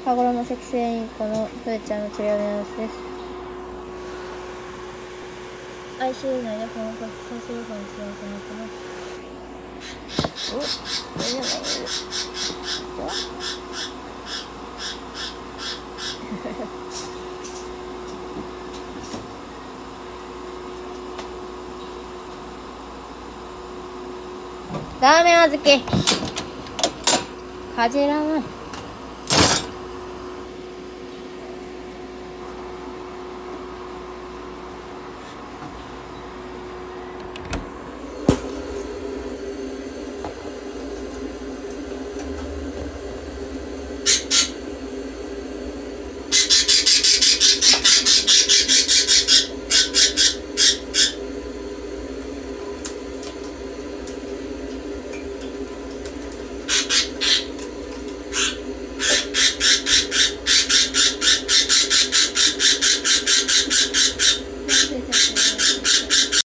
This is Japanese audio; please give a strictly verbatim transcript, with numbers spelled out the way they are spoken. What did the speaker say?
羽衣赤線インコのふーちゃんの釣り上げの様子です。アイシーユー 内で本格再生予報に使われてます。お、これじゃないよ。ラーメン小豆かじらない。